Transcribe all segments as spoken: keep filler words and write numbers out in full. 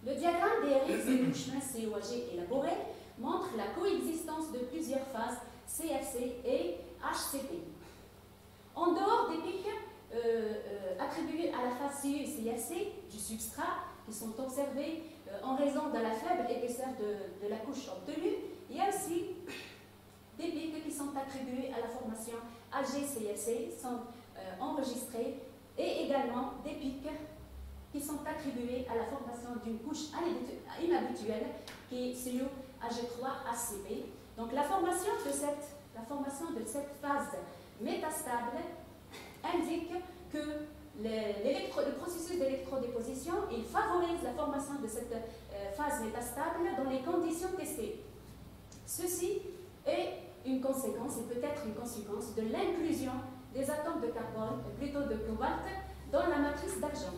Le diagramme des R X des couches minces C O A G élaboré montre la coexistence de plusieurs phases C F C et H C P. En dehors des pics euh, euh, attribués à la phase C U et C F C du substrat, qui sont observés euh, en raison de la faible épaisseur de, de la couche obtenue, il y a aussi des pics qui sont attribués à la formation A G C F C, sont euh, enregistrés, et également des pics qui sont attribués à la formation d'une couche inhabituelle qui est C U A G trois A C P. Donc la formation de cette, la formation de cette phase métastable indique que le, le processus d'électrodéposition il favorise la formation de cette euh, phase métastable dans les conditions testées. Ceci est une conséquence, et peut-être une conséquence, de l'inclusion des atomes de carbone, plutôt de cobalt, dans la matrice d'argent.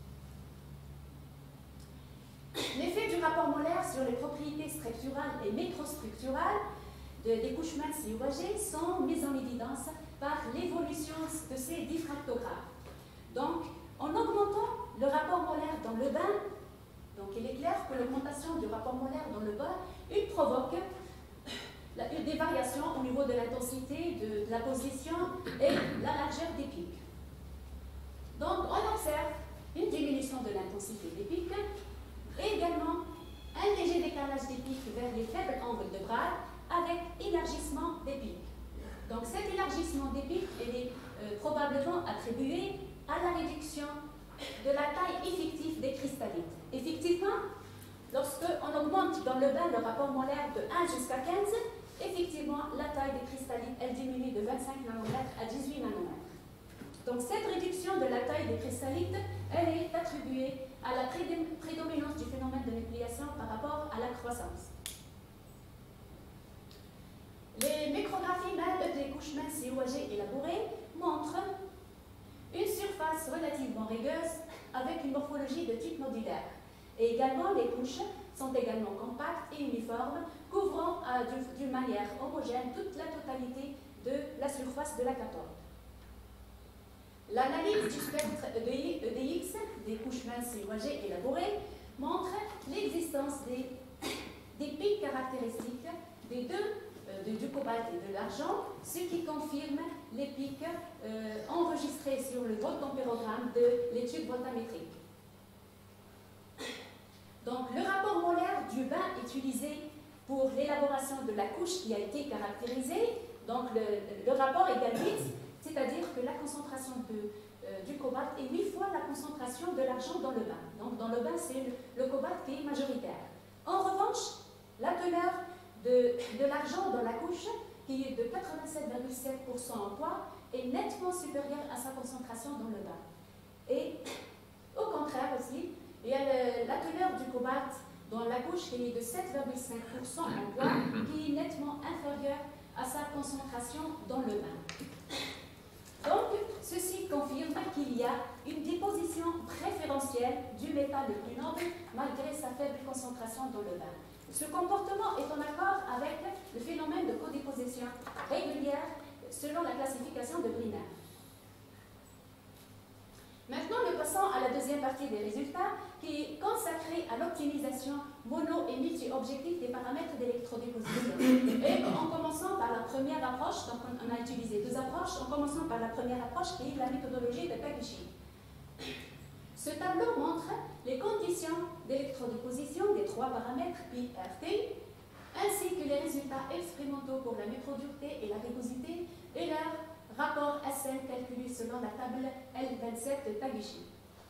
L'effet du rapport molaire sur les propriétés structurales et microstructurales de, des couches minces C O A G sont mises en évidence par l'évolution de ces diffractographes. Donc, en augmentant le rapport molaire dans le bain, donc il est clair que l'augmentation du rapport molaire dans le bain, il provoque la, des variations au niveau de l'intensité, de, de la position et la largeur des pics. Donc, on observe une diminution de l'intensité des pics et également un léger décalage des pics vers les faibles angles de Bragg avec élargissement des pics. Donc cet élargissement des pics est euh, probablement attribué à la réduction de la taille effective des cristallites. Effectivement, lorsqu'on augmente dans le bain le rapport molaire de un jusqu'à quinze, effectivement la taille des cristallites elle diminue de vingt-cinq nanomètres à dix-huit nanomètres. Donc cette réduction de la taille des cristallites, elle est attribuée à la prédominance du phénomène de nucléation par rapport à la croissance. Les micrographies même des couches minces C O A G élaborées montrent une surface relativement rugueuse avec une morphologie de type nodulaire. Et également, les couches sont également compactes et uniformes, couvrant d'une manière homogène toute la totalité de la surface de la cathode. L'analyse du spectre E D X des couches minces C O A G élaborées montre l'existence des, des pics caractéristiques des deux, euh, de, du cobalt et de l'argent, ce qui confirme les pics euh, enregistrés sur le voltampérogramme de l'étude voltammétrique. Donc, le rapport molaire du bain utilisé pour l'élaboration de la couche qui a été caractérisée, donc le, le rapport égale huit, c'est-à-dire que la concentration de, euh, du cobalt est huit fois la concentration de l'argent dans le bain. Donc dans le bain, c'est le, le cobalt qui est majoritaire. En revanche, la teneur de, de l'argent dans la couche, qui est de quatre-vingt-sept virgule sept pour cent en poids, est nettement supérieure à sa concentration dans le bain. Et au contraire aussi, il y a le, la teneur du cobalt dans la couche qui est de sept virgule cinq pour cent en poids, qui est nettement inférieure à sa concentration dans le bain. Donc, ceci confirme qu'il y a une déposition préférentielle du métal le plus noble malgré sa faible concentration dans le bain. Ce comportement est en accord avec le phénomène de codéposition régulière selon la classification de Briner. Maintenant, nous passons à la deuxième partie des résultats qui est consacrée à l'optimisation mono- et multi-objectif des paramètres d'électrodéposition. Et en commençant par la première approche, donc on a utilisé deux approches, en commençant par la première approche qui est la méthodologie de Taguchi. Ce tableau montre les conditions d'électrodéposition des trois paramètres Pi R T, ainsi que les résultats expérimentaux pour la métrodureté et la rugosité et leur rapport S N calculé selon la table L vingt-sept de Taguchi.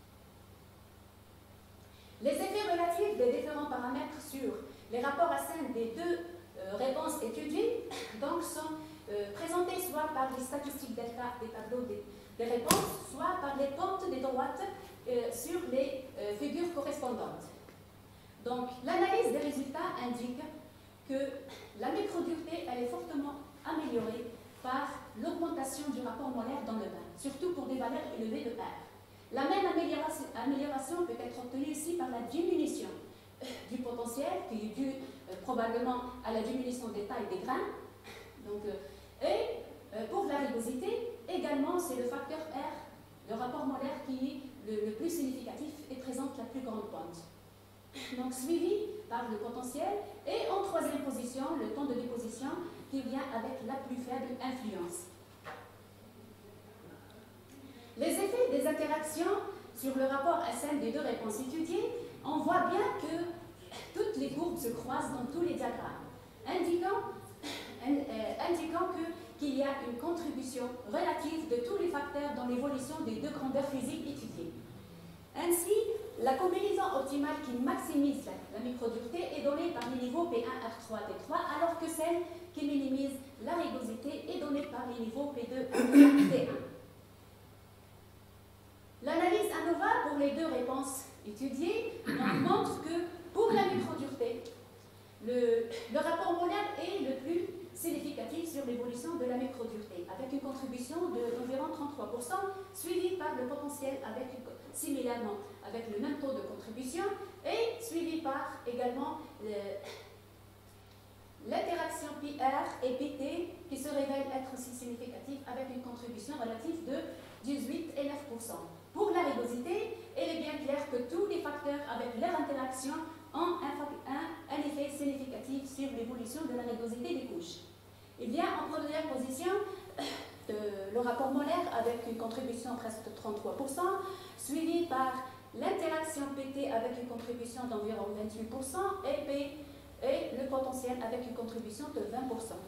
Les effets relatifs des différents paramètres sur les rapports S N des deux euh, réponses étudiées donc, sont euh, présentés soit par les statistiques delta des tableaux des, des réponses, soit par les pentes des droites euh, sur les euh, figures correspondantes. Donc, l'analyse des résultats indique que la métrodureté elle est fortement améliorée par l'augmentation du rapport molaire dans le bain, surtout pour des valeurs élevées de R. La même amélioration, amélioration peut être obtenue aussi par la diminution euh, du potentiel, qui est due euh, probablement à la diminution des tailles des grains. Donc, euh, et euh, pour la rugosité, également, c'est le facteur R, le rapport molaire qui est le, le plus significatif et présente la plus grande pente. donc suivi par le potentiel, et en troisième position, le temps de déposition qui vient avec la plus faible influence. Les effets des interactions sur le rapport S M des deux réponses étudiées, on voit bien que toutes les courbes se croisent dans tous les diagrammes, indiquant, euh, indiquant que, qu'il y a une contribution relative de tous les facteurs dans l'évolution des deux grandeurs physiques étudiées. Ainsi, la combinaison optimale qui maximise la, la microdureté est donnée par les niveaux P un, R trois, T trois, alors que celle qui minimise la rugosité est donnée par les niveaux P deux, R quatre, T un. L'analyse ANOVA pour les deux réponses étudiées montre que pour la microdureté, le, le rapport molaire est le plus significatif sur l'évolution de la microdureté, avec une contribution d'environ trente-trois pour cent, suivie par le potentiel avec, similairement avec le même taux de contribution, et suivi par également l'interaction P R et P T qui se révèle être aussi significative avec une contribution relative de dix-huit et neuf pour cent. Pour la rugosité, il est bien clair que tous les facteurs avec leur interaction ont un, un, un effet significatif sur l'évolution de la rugosité des couches. Il vient en première position de, le rapport molaire avec une contribution presque de trente-trois pour cent, suivi par l'interaction P T avec une contribution d'environ vingt-huit pour cent et, P, et le potentiel avec une contribution de vingt pour cent.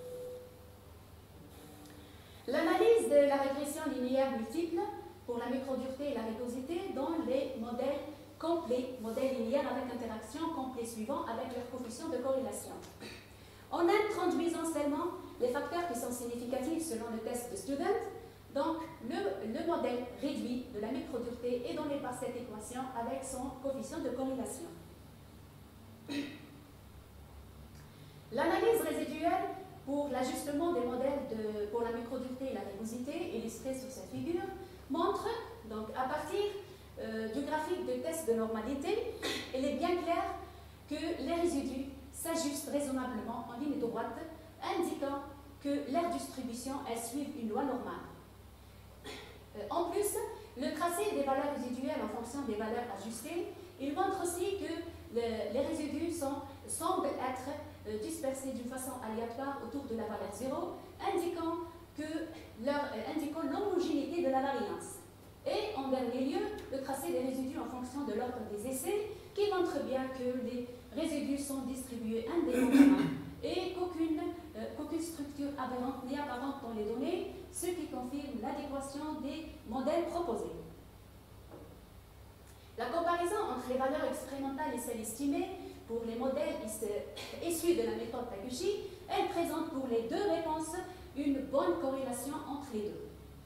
L'analyse de la régression linéaire multiple pour la microdureté et la rugosité dans les modèles complets, modèles linéaires avec interaction complets suivants avec leur coefficient de corrélation. En introduisant seulement les facteurs qui sont significatifs selon le test de Student, donc le, le modèle réduit de la microdureté est donné par cette équation avec son coefficient de corrélation. L'analyse résiduelle pour l'ajustement des modèles de, pour la microdureté et la rugosité, illustrée sur cette figure, montre, donc à partir euh, du graphique de test de normalité, il est bien clair que les résidus s'ajustent raisonnablement en ligne droite, indiquant que leur distribution, elles suivent une loi normale. Euh, en plus, le tracé des valeurs résiduelles en fonction des valeurs ajustées, il montre aussi que le, les résidus sont, semblent être euh, dispersés d'une façon aléatoire autour de la valeur zéro, indiquant que leur, euh, indiquant l'homogénéité de la variance. Et en dernier lieu, le tracé des résidus en fonction de l'ordre des essais, qui montre bien que les résidus sont distribués indépendamment et qu'aucune euh, qu'aucune structure aberrante n'est apparente dans les données, ce qui confirme l'adéquation des modèles proposés. La comparaison entre les valeurs expérimentales et celles estimées pour les modèles issus de la méthode Taguchi, elle présente pour les deux réponses une bonne corrélation entre les deux.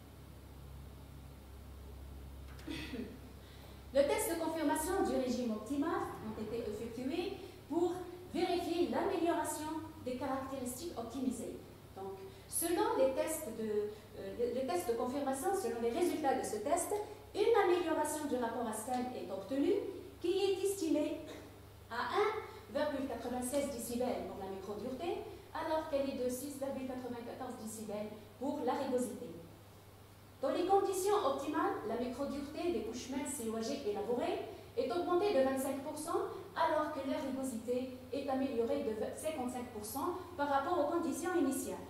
Le test de confirmation du régime optimal ont été effectués pour vérifier l'amélioration des caractéristiques optimisées. Donc, selon les tests, de, euh, les tests de confirmation, selon les résultats de ce test, une amélioration du rapport S M est obtenue qui est estimée à un virgule quatre-vingt-seize décibels pour la microdureté, alors qu'elle est de six virgule quatre-vingt-quatorze décibels pour la rugosité. Dans les conditions optimales, la microdureté des couches minces C O A G élaborées est augmentée de vingt-cinq pour cent, alors que la rugosité est améliorée de cinquante-cinq pour cent par rapport aux conditions initiales.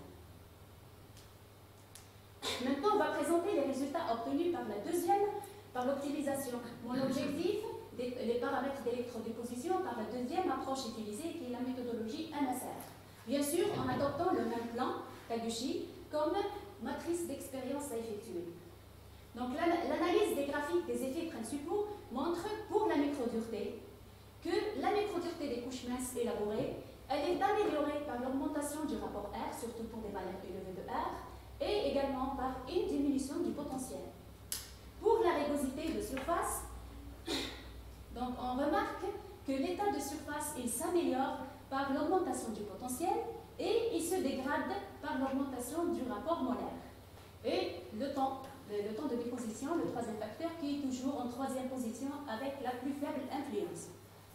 Maintenant, on va présenter les résultats obtenus par la deuxième, par l'optimisation. Mon objectif, des, les paramètres d'électrodéposition par la deuxième approche utilisée, qui est la méthodologie M S R. Bien sûr, en adoptant le même plan, Taguchi, comme matrice d'expérience à effectuer. Donc, l'analyse des graphiques des effets principaux montre pour la microdureté que la microdureté des couches minces élaborées, elle est améliorée par l'augmentation du rapport R, surtout pour des valeurs élevées de R, et également par une diminution du potentiel. Pour la rugosité de surface, donc on remarque que l'état de surface il s'améliore par l'augmentation du potentiel et il se dégrade par l'augmentation du rapport molaire. Et le temps, le, le temps de déposition, le troisième facteur, qui est toujours en troisième position avec la plus faible influence.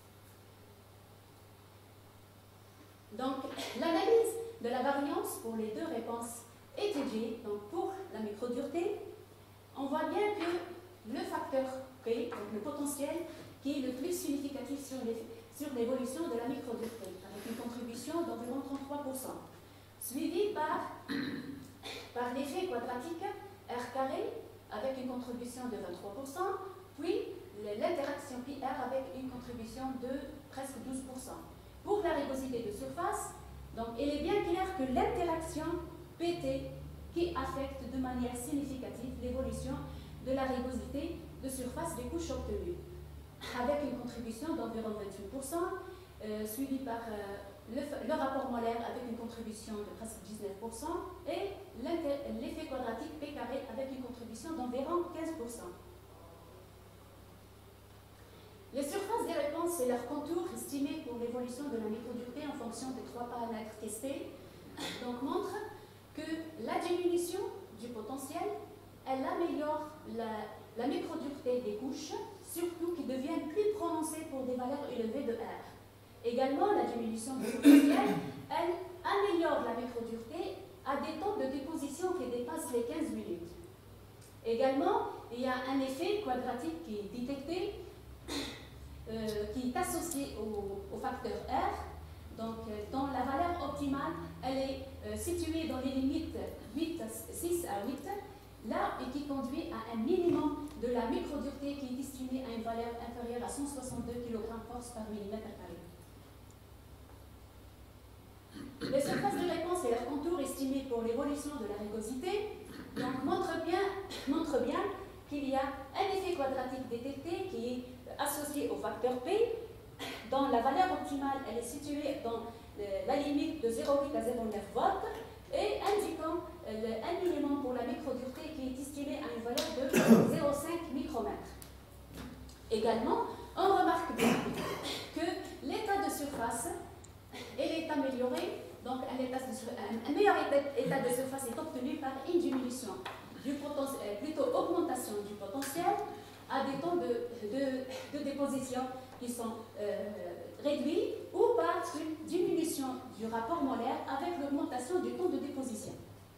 Donc, l'analyse de la variance pour les deux réponses étudiées, donc pour la microdureté, on voit bien que le facteur P, donc le potentiel, qui est le plus significatif sur l'évolution de la microdureté, avec une contribution d'environ trente-trois pour cent, suivi par, par l'effet quadratique R carré, avec une contribution de vingt-trois pour cent, puis l'interaction pi R avec une contribution de presque douze pour cent. Pour la rugosité de surface, donc, il est bien clair que l'interaction P T qui affecte de manière significative l'évolution de la rugosité de surface des couches obtenues, avec une contribution d'environ vingt-huit pour cent, euh, suivi par euh, le, le rapport molaire avec une contribution de presque dix-neuf pour cent, et l'effet quadratique P carré avec une contribution d'environ quinze pour cent. Les surfaces des réponses et leurs contours estimés pour l'évolution de la microdureté en fonction des trois paramètres testés donc, montrent que la diminution du potentiel, elle améliore la, la microdureté des couches, surtout qui deviennent plus prononcées pour des valeurs élevées de R. Également, la diminution du potentiel, elle améliore la microdureté à des temps de déposition qui dépassent les quinze minutes. Également, il y a un effet quadratique qui est détecté, euh, qui est associé au, au facteur R. Donc, euh, dont la valeur optimale, elle est euh, située dans les limites six à huit, là, et qui conduit à un minimum de la microdureté qui est estimée à une valeur inférieure à cent soixante-deux kilogrammes force par millimètre carré. Les surfaces de réponse et leurs contours estimés pour l'évolution de la rugosité donc, montrent bien, montrent bien qu'il y a un effet quadratique détecté qui est associé au facteur P, dont la valeur optimale elle est située dans la limite de zéro virgule huit à zéro virgule neuf volts et indiquant un minimum pour la microdureté qui est estimée à une valeur de zéro virgule cinq micromètres. Également, on remarque bien que l'état de surface elle est amélioré, donc un, état de, un meilleur état de surface est obtenu par une diminution du potentiel, plutôt augmentation du potentiel à des temps de, de, de déposition qui sont euh, réduits ou par une diminution du rapport molaire avec l'augmentation du temps de déposition.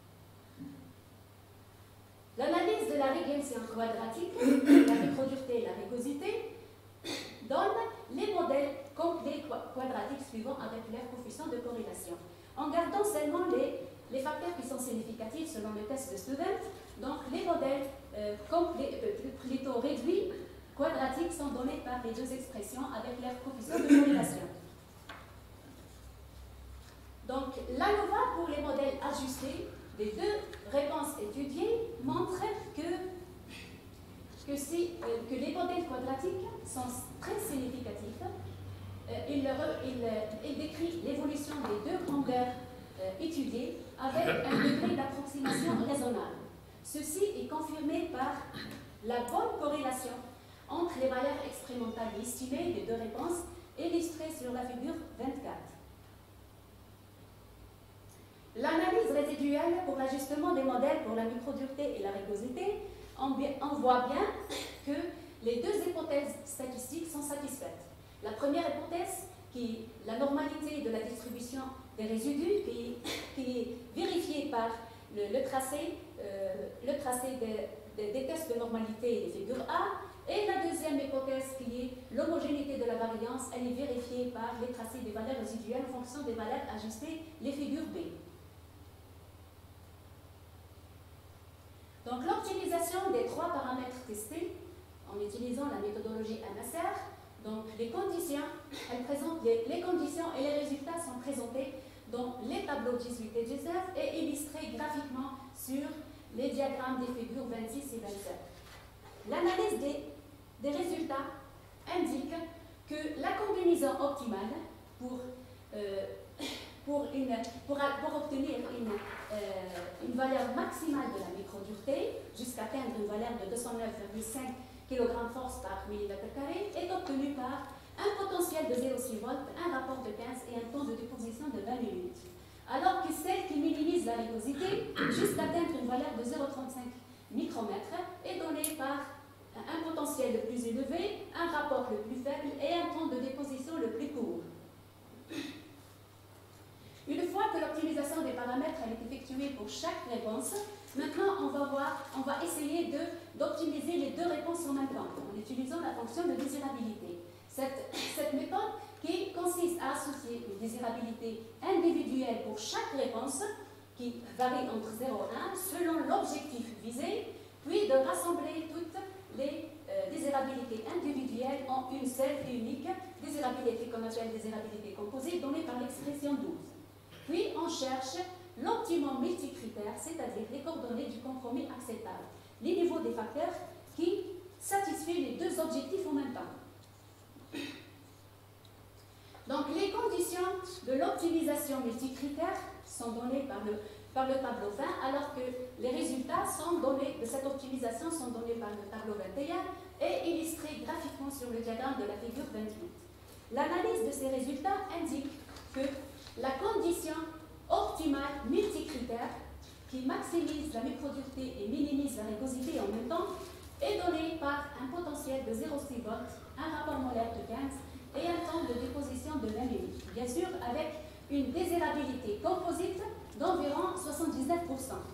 L'analyse de la régression quadratique, la microdureté et la rugosité, donne les modèles complets quadratiques suivants avec leur coefficient de corrélation, en gardant seulement les, les facteurs qui sont significatifs selon le test de Student. Donc les modèles euh, complets, euh, plutôt réduits, quadratiques, sont donnés par les deux expressions avec leur coefficient de corrélation. Donc l'ANOVA pour les modèles ajustés des deux réponses étudiées montre que, que, si, euh, que les modèles quadratiques sont très significatifs. Euh, il, il, il décrit l'évolution des deux grandeurs euh, étudiées avec un degré d'approximation raisonnable. Ceci est confirmé par la bonne corrélation entre les valeurs expérimentales estimées des deux réponses illustrées sur la figure vingt-quatre. L'analyse résiduelle pour l'ajustement des modèles pour la microdureté et la rugosité, on, on voit bien que les deux hypothèses statistiques sont satisfaites. La première hypothèse, qui est la normalité de la distribution des résidus, qui, qui est vérifiée par le, le tracé, euh, le tracé de, de, des tests de normalité des figures A, et la deuxième hypothèse, qui est l'homogénéité de la variance, elle est vérifiée par les tracés des valeurs résiduelles en fonction des valeurs ajustées, les figures B. Donc l'optimisation des trois paramètres testés en utilisant la méthodologie M S R, donc les conditions, elles présentent les, les conditions et les résultats sont présentés dans les tableaux dix-huit et dix-neuf et illustrés graphiquement sur les diagrammes des figures vingt-six et vingt-sept. L'analyse des, des résultats indique que la combinaison optimale pour euh, Pour, une, pour, pour obtenir une, euh, une valeur maximale de la microdureté, jusqu'à atteindre une valeur de deux cent neuf virgule cinq kilogrammes force par millimètre carré, est obtenue par un potentiel de zéro virgule six volts, un rapport de quinze et un temps de déposition de vingt minutes. Alors que celle qui minimise la rugosité, jusqu'à atteindre une valeur de zéro virgule trente-cinq micromètres, est donnée par un potentiel le plus élevé, un rapport le plus faible et un temps de déposition le plus court. Une fois que l'optimisation des paramètres est effectuée pour chaque réponse, maintenant on va, voir, on va essayer de d'optimiser les deux réponses en même temps, en utilisant la fonction de désirabilité. Cette, cette méthode qui consiste à associer une désirabilité individuelle pour chaque réponse, qui varie entre zéro et un, selon l'objectif visé, puis de rassembler toutes les euh, désirabilités individuelles en une seule et unique désirabilité qu'on appelle désirabilité composée, donnée par l'expression douze. Puis on cherche l'optimum multicritère, c'est-à-dire les coordonnées du compromis acceptable, les niveaux des facteurs qui satisfont les deux objectifs en même temps. Donc les conditions de l'optimisation multicritère sont données par le, par le tableau vingt, alors que les résultats sont donnés, de cette optimisation sont donnés par le tableau vingt et un et illustrés graphiquement sur le diagramme de la figure vingt-huit. L'analyse de ces résultats indique que la condition optimale multicritère qui maximise la microdureté et minimise la rugosité en même temps est donnée par un potentiel de zéro virgule six volts, un rapport molaire de quinze et un temps de déposition de vingt minutes, bien sûr avec une désirabilité composite d'environ soixante-dix-neuf pour cent.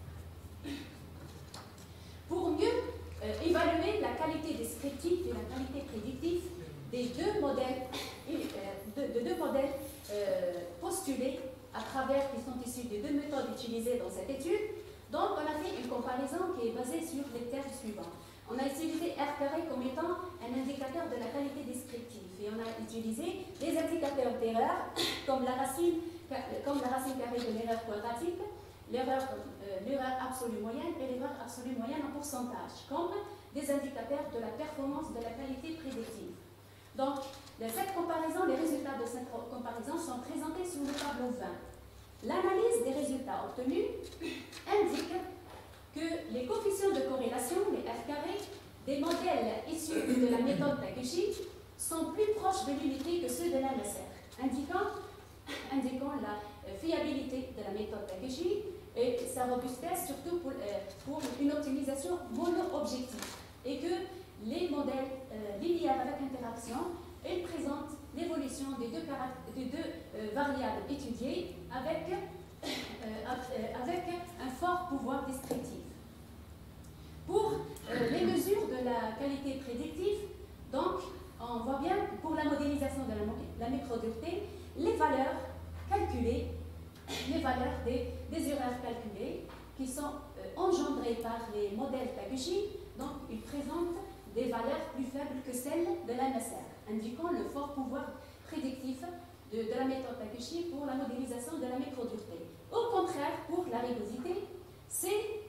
Pour mieux euh, évaluer la qualité descriptive et la qualité prédictive des deux modèles, euh, de, de deux modèles euh, postulés à travers, qui sont issus des deux méthodes utilisées dans cette étude, donc on a fait une comparaison qui est basée sur les termes suivants. On a utilisé R carré comme étant un indicateur de la qualité descriptive et on a utilisé des indicateurs d'erreur comme la racine, comme la racine carrée de l'erreur quadratique, l'erreur euh, absolue moyenne et l'erreur absolue moyenne en pourcentage, comme des indicateurs de la performance de la qualité prédictive. Donc, de cette comparaison, les résultats de cette comparaison sont présentés sur le tableau vingt. L'analyse des résultats obtenus indique que les coefficients de corrélation, les R carrés, des modèles issus de la méthode Takeshi sont plus proches de l'unité que ceux de l'M S R, indiquant, indiquant la fiabilité de la méthode Takeshi et sa robustesse, surtout pour, euh, pour une optimisation mono-objective, et que les modèles euh, linéaires avec interaction, ils présentent l'évolution des deux, des deux euh, variables étudiées avec Euh, avec un fort pouvoir descriptif. Pour euh, les mesures de la qualité prédictive, donc, on voit bien pour la modélisation de la, la microdureté, les valeurs calculées, les valeurs des, des erreurs calculées qui sont euh, engendrées par les modèles Takeshi, donc ils présentent des valeurs plus faibles que celles de l'M S R, indiquant le fort pouvoir prédictif De, de la méthode Takeshi pour la modélisation de la microdureté. Au contraire, pour la rugosité, c'est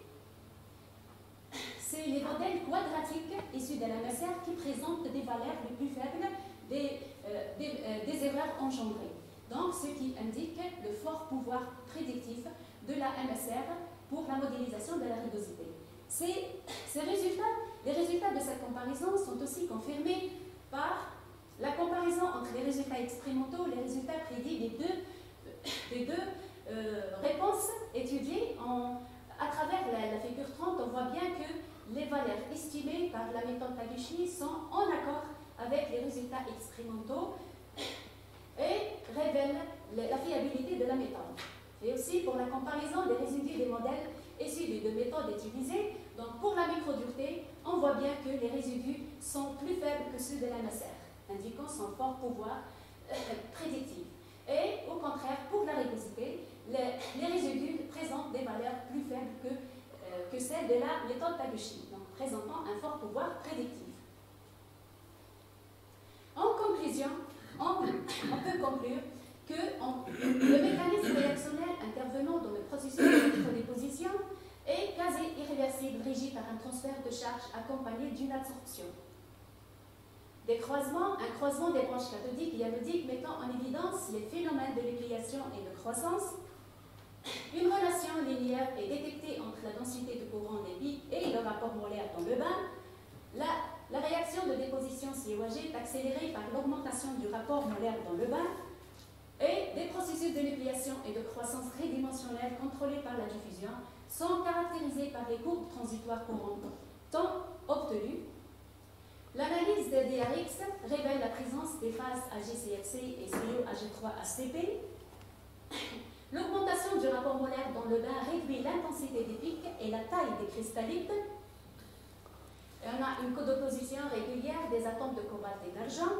les modèles quadratiques issus de la M S R qui présentent des valeurs les plus faibles des, euh, des, euh, des erreurs engendrées. Donc, ce qui indique le fort pouvoir prédictif de la M S R pour la modélisation de la rugosité. Ces, ces résultats, les résultats de cette comparaison sont aussi confirmés par la comparaison entre les résultats expérimentaux et les résultats prédits des deux, des deux euh, réponses étudiées. En, à travers la, la figure trente, on voit bien que les valeurs estimées par la méthode Takeshi sont en accord avec les résultats expérimentaux et révèlent la fiabilité de la méthode. Et aussi pour la comparaison des résidus des modèles issus des deux méthodes utilisées, donc pour la microdureté, on voit bien que les résidus sont plus faibles que ceux de l'M S R, indiquant son fort pouvoir euh, prédictif. Et au contraire, pour la rugosité, les, les résidus présentent des valeurs plus faibles que, euh, que celles de la méthode Takeshi, donc présentant un fort pouvoir prédictif. En conclusion, on, on peut conclure que on, le mécanisme réactionnel intervenant dans le processus de microdéposition est quasi irréversible, régi par un transfert de charge accompagné d'une absorption. Des croisements, un croisement des branches cathodiques et anodiques mettant en évidence les phénomènes de nucléation et de croissance. Une relation linéaire est détectée entre la densité de courant des pics et le rapport molaire dans le bain. La, la réaction de déposition C O A G est accélérée par l'augmentation du rapport molaire dans le bain. Et des processus de nucléation et de croissance tridimensionnelle contrôlés par la diffusion sont caractérisés par les courbes transitoires courantes temps obtenues. L'analyse de D R X révèle la présence des phases A G C F C et C O A G trois A C P. L'augmentation du rapport molaire dans le bain réduit l'intensité des pics et la taille des cristallites. On a une codopposition régulière des atomes de cobalt et d'argent.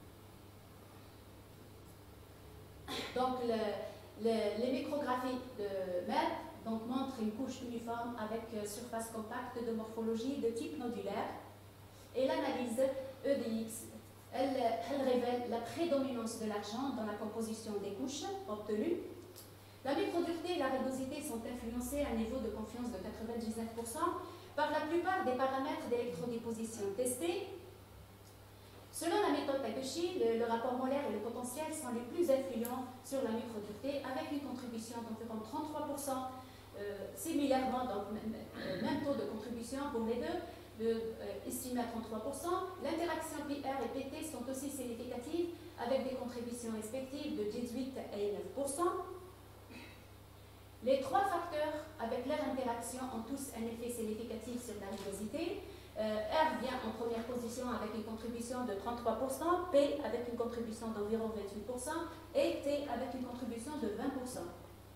Donc, le, le, les micrographies de M E B donc, montrent une couche uniforme avec surface compacte de morphologie de type nodulaire. Et l'analyse E D X, elle, elle révèle la prédominance de l'argent dans la composition des couches obtenues. La microdureté et la rugosité sont influencées à un niveau de confiance de quatre-vingt-dix-neuf pour cent par la plupart des paramètres d'électrodéposition testés. Selon la méthode Takeshi, le, le rapport molaire et le potentiel sont les plus influents sur la microdureté, avec une contribution d'environ trente-trois pour cent, euh, similairement, donc même, euh, même taux de contribution pour les deux, de, euh, estimé à trente-trois pour cent. L'interaction P R et P T sont aussi significatives, avec des contributions respectives de dix-huit et neuf pour cent. Les trois facteurs avec leur interaction ont tous un effet significatif sur la rugosité. Euh, R vient en première position avec une contribution de trente-trois pour cent, P avec une contribution d'environ vingt-huit pour cent et T avec une contribution de vingt pour cent.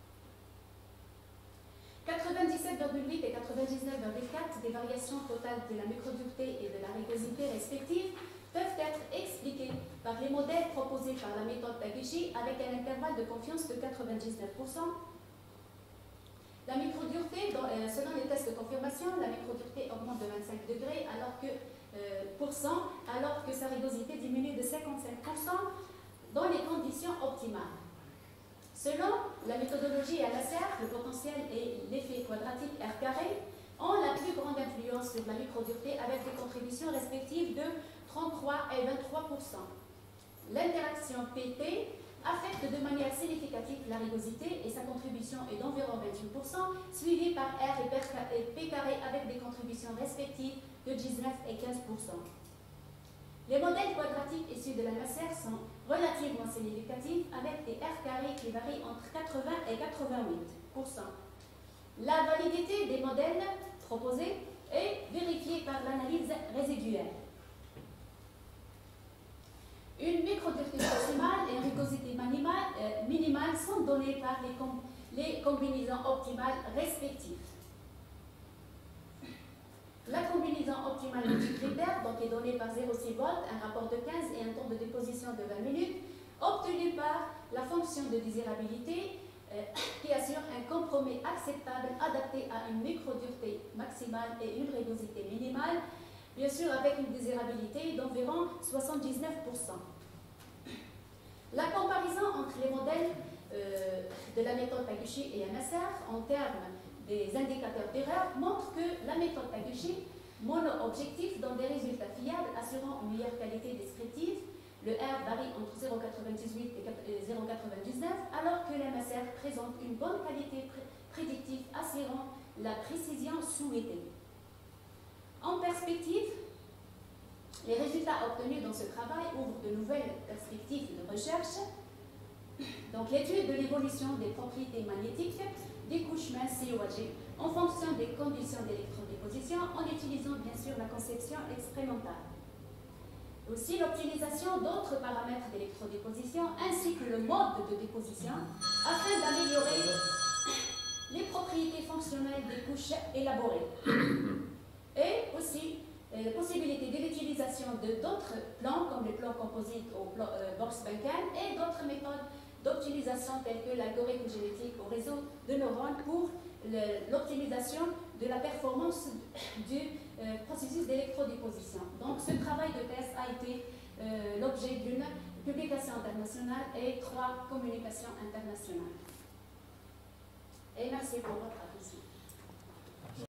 quatre-vingt-dix-sept virgule huit et quatre-vingt-dix-neuf virgule quatre des variations totales de la microdureté et de la rugosité respectives peuvent être expliquées par les modèles proposés par la méthode Takeshi avec un intervalle de confiance de quatre-vingt-dix-neuf pour cent. La microdureté, dans, euh, selon les tests de confirmation, la microdureté augmente de vingt-cinq degrés alors que, euh, pour cent, alors que sa rugosité diminue de cinquante-cinq pour cent dans les conditions optimales. Selon la méthodologie à la serre, le potentiel et l'effet quadratique R carré ont la plus grande influence sur la microdureté avec des contributions respectives de trente-trois et vingt-trois pour cent. L'interaction P T affecte de manière significative la rugosité et sa contribution est d'environ vingt-huit pour cent, suivie par R et P carré avec des contributions respectives de dix-neuf et quinze pour cent. Les modèles quadratiques issus de la Nasser sont relativement significatifs avec des R carrés qui varient entre quatre-vingts et quatre-vingt-huit pour cent. La validité des modèles proposés est vérifiée par l'analyse résiduelle. Une microdureté maximale et une rugosité minimale, euh, minimale sont données par les, com les combinaisons optimales respectives. La combinaison optimale multicritère donc, est donnée par zéro virgule six volts, un rapport de quinze et un temps de déposition de vingt minutes, obtenu par la fonction de désirabilité euh, qui assure un compromis acceptable adapté à une microdureté maximale et une rugosité minimale, bien sûr avec une désirabilité d'environ soixante-dix-neuf pour cent. La comparaison entre les modèles euh, de la méthode Takeshi et Nasser en termes des indicateurs d'erreur montre que la méthode Takeshi, mono-objectif, donne des résultats fiables assurant une meilleure qualité descriptive. Le R varie entre zéro virgule quatre-vingt-dix-huit et zéro virgule quatre-vingt-dix-neuf, alors que la Nasser présente une bonne qualité pr prédictive assurant la précision souhaitée. En perspective, les résultats obtenus dans ce travail ouvrent de nouvelles perspectives de recherche. Donc, l'étude de l'évolution des propriétés magnétiques des couches minces C O A G en fonction des conditions d'électrodéposition en utilisant bien sûr la conception expérimentale. Aussi l'optimisation d'autres paramètres d'électrodéposition ainsi que le mode de déposition afin d'améliorer les propriétés fonctionnelles des couches élaborées. Et aussi la possibilité de l'utilisation d'autres plans comme les plans composites au plan, euh, Box-Bunken et d'autres méthodes d'optimisation telles que l'algorithme génétique au réseau de neurones pour l'optimisation de la performance du euh, processus d'électrodéposition. Donc ce travail de thèse a été euh, l'objet d'une publication internationale et trois communications internationales. Et merci pour votre attention.